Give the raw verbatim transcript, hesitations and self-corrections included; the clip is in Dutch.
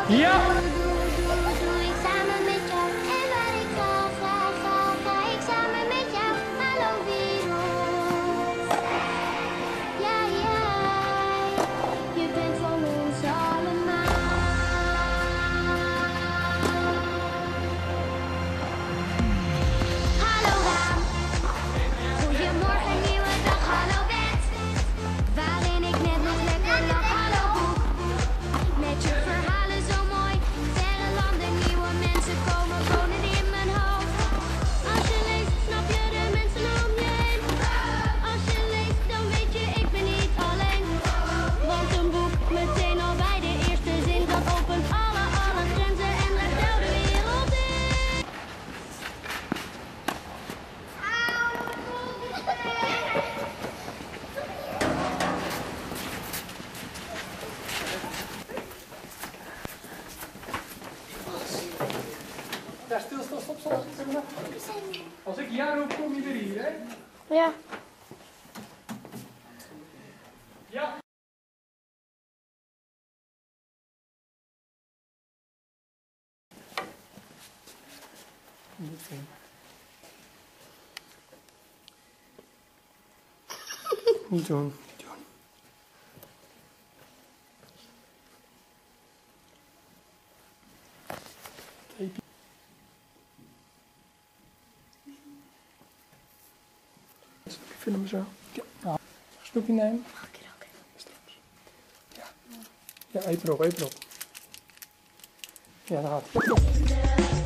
Ja! Ja, stil, stil, stop, stop. Als ik ja roep, kom je weer hier, hè? Ja. Ja. Niet doen. Niet doen. Ik vind hem zo. Ja. Nou, een snoepje nemen. Mag ik er ook? Straks. Ja. Ja, eet erop, eet erop. Ja, dat gaat.